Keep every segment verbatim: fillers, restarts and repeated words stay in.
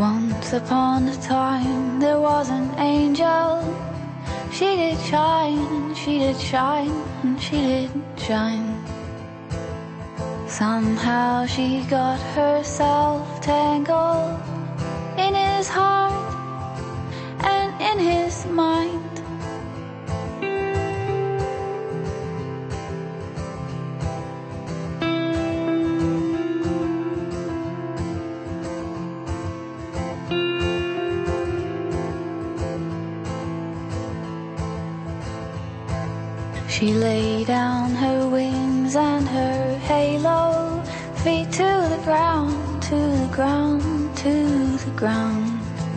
Once upon a time there was an angel. She did shine, and she did shine, and she did shine. Somehow she got herself tangled in his heart and in his mind. She lay down her wings and her halo, feet to the ground, to the ground, to the ground.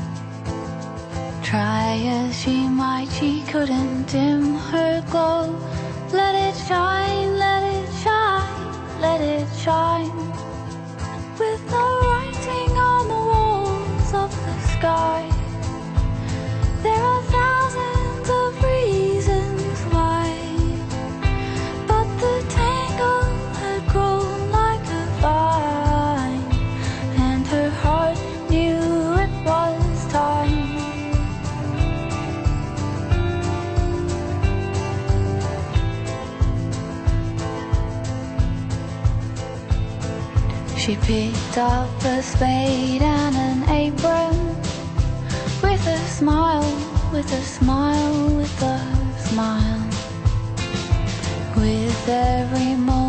Try as she might, she couldn't dim her glow. Let it shine, let it shine, let it shine. With no writing on the walls of the sky, there are thousands of reasons why, but the tangle had grown like a vine, and her heart knew it was time. She picked up a spade and an apron, with a smile, with a smile, with a smile. With every moment